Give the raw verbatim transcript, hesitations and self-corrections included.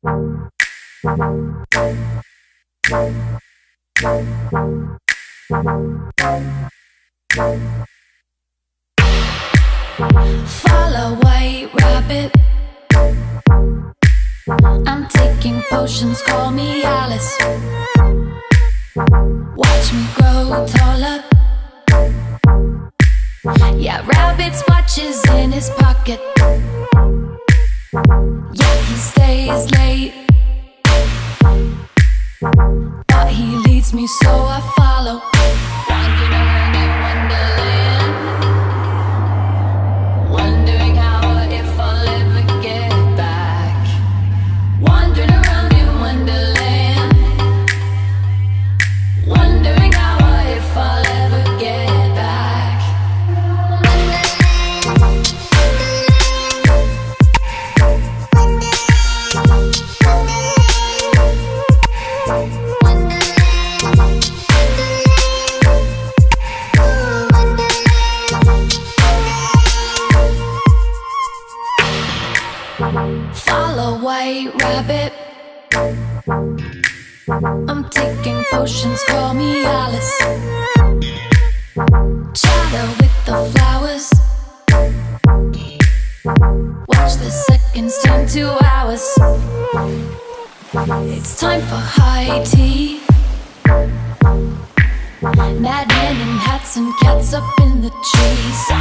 Follow white rabbit. I'm taking potions, call me Alice. Watch me grow taller. Yeah, rabbit's watches in his pocket. Yeah, he stays late, but he leads me, so I follow. Wandering around in Wonderland, wondering how or if I'll ever get back. Wandering around in Wonderland, wondering how or if I'll ever get back. Follow white rabbit. I'm taking potions, call me Alice. Chatter with the flowers. Watch the seconds turn to hours. It's time for high tea. Madmen in hats and cats up in the trees.